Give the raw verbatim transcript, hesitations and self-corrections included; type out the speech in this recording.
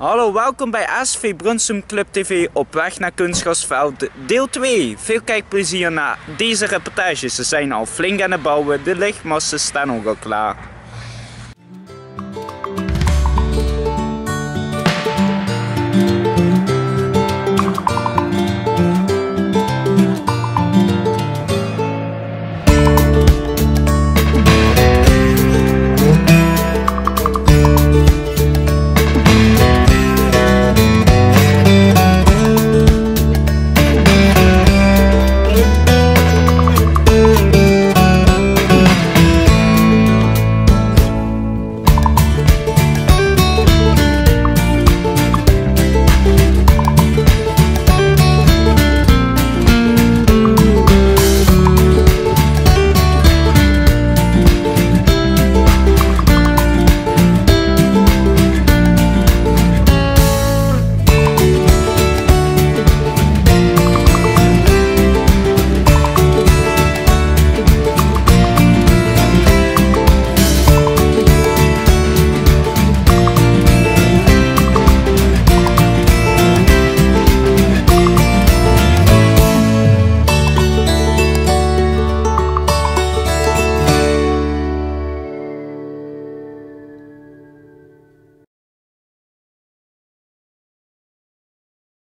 Hallo, welkom bij S V Brunsum Club T V op weg naar Kunstgrasveld deel twee. Veel kijkplezier naar deze reportages. Ze zijn al flink aan het bouwen, de lichtmasten staan ook al klaar.